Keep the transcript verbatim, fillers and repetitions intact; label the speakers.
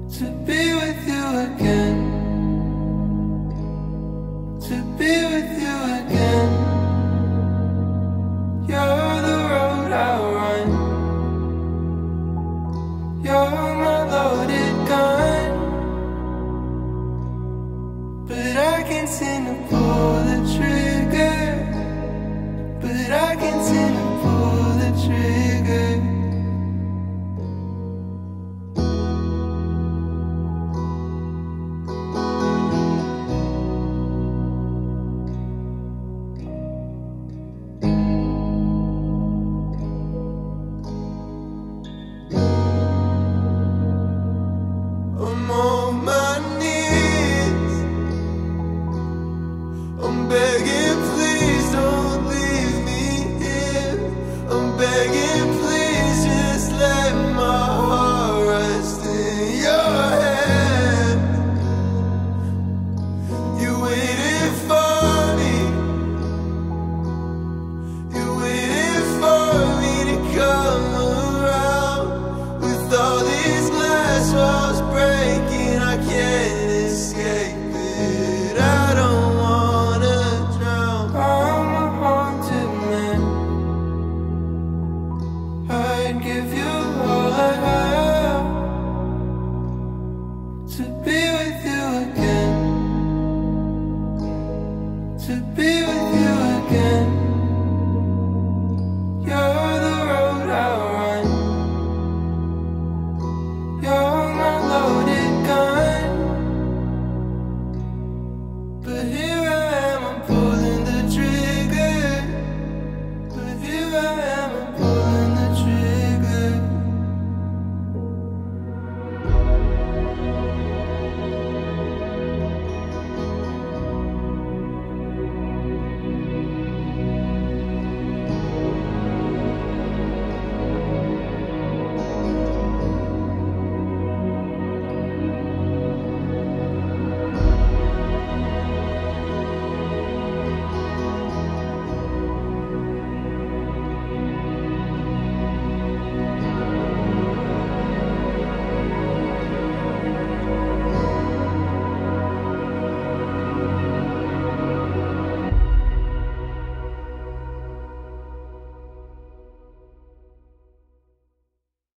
Speaker 1: to be with you again, to be with you again. You're the road I run, you're my loaded gun, but I can't seem to pull the trigger, but I can't seem to pull the trigger. I'm on my knees, I'm begging, please don't leave me here. I'm begging, please just let my heart rest in your hands. You waited for me, you waited for me to come around. With all these glass walls breaking, I can't escape it. I don't wanna drown. I'm a haunted man, I'd give you all I have to be